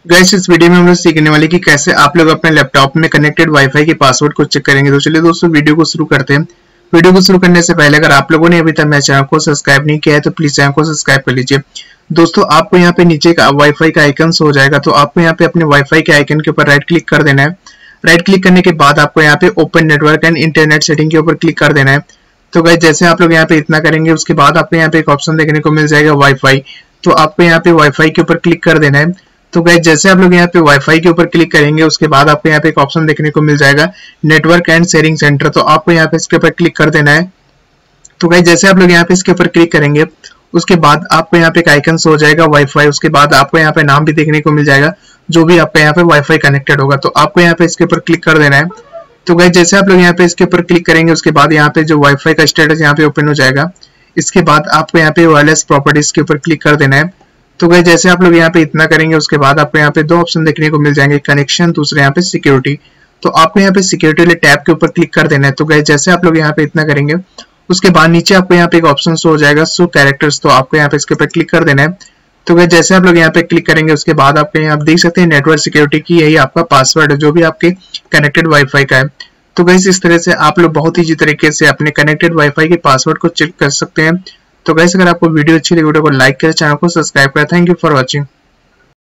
Guys इस video में हम लोग सीखने वाले कि कैसे आप लोग अपने लैपटॉप में कनेक्टेड वाईफाई के पासवर्ड को चेक करेंगे। तो चलिए दोस्तों वीडियो को शुरू करते हैं। वीडियो को शुरू करने से पहले अगर आप लोगों ने अभी तक मेरे चैनल को सब्सक्राइब नहीं किया है तो प्लीज चैनल को सब्सक्राइब कर लीजिए। दोस्तों आपको यहाँ पे नीचे का वाईफाई का आइकन हो जाएगा, तो आपको यहाँ पे अपने वाईफाई के आइकन के ऊपर राइट क्लिक कर देना है। राइट क्लिक करने के बाद आपको यहाँ पे open network and internet setting के ऊपर क्लिक कर देना है। तो गाइस जैसे आप लोग यहाँ पे इतना करेंगे उसके बाद आपको यहाँ पे एक ऑप्शन देखने को मिल जाएगा वाईफाई। तो आपको यहाँ पे वाईफाई के ऊपर क्लिक कर देना है। तो गाइस जैसे आप लोग यहाँ पे वाईफाई के ऊपर क्लिक करेंगे उसके बाद आपको यहाँ पे एक ऑप्शन देखने को मिल जाएगा नेटवर्क एंड शेयरिंग सेंटर। तो आपको यहाँ पे इसके ऊपर क्लिक कर देना है। तो गाइस जैसे आप लोग यहाँ पे इसके ऊपर क्लिक करेंगे उसके बाद आपको यहाँ पे एक आइकन हो जाएगा वाईफाई। उसके बाद आपको यहाँ पे नाम भी देखने को मिल जाएगा जो भी आपका यहाँ पे वाईफाई कनेक्टेड होगा। तो आपको यहाँ पे इसके ऊपर क्लिक कर देना है। तो गाइस जैसे आप लोग यहाँ पे इसके ऊपर क्लिक करेंगे उसके बाद यहाँ पे जो वाईफाई का स्टेटस यहाँ पे ओपन हो जाएगा। इसके बाद आपको यहाँ पे वायरलेस प्रॉपर्टीज के ऊपर क्लिक कर देना है। तो गाइस जैसे आप लोग यहाँ पे इतना करेंगे उसके बाद आपको यहाँ पे दो ऑप्शन देखने को मिल जाएंगे, कनेक्शन, दूसरे यहाँ पे सिक्योरिटी। तो आपको यहाँ पे सिक्योरिटी वाले टैब के ऊपर क्लिक कर देना है। तो गाइस जैसे आप लोग यहाँ पे इतना करेंगे उसके बाद नीचे आपको यहाँ पे एक ऑप्शन हो जाएगा शो कैरेक्टर्स। तो आपको यहाँ पे इसके ऊपर क्लिक कर देना है। तो गाइस जैसे आप लोग यहाँ पे क्लिक करेंगे उसके बाद आपको यहाँ देख सकते हैं नेटवर्क सिक्योरिटी की यही आपका पासवर्ड है जो भी आपके कनेक्टेड वाईफाई का है। तो गाइस इस तरह से आप लोग बहुत ईजी तरीके से अपने कनेक्टेड वाईफाई के पासवर्ड को चेक कर सकते हैं। तो गाइस अगर आपको वीडियो अच्छी लगी वीडियो को लाइक करें, चैनल को सब्सक्राइब करें। Thank you for watching.